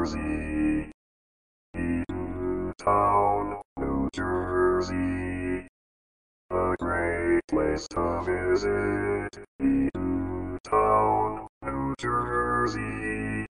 Jersey. Eatontown, New Jersey. A great place to visit. Eatontown, New Jersey.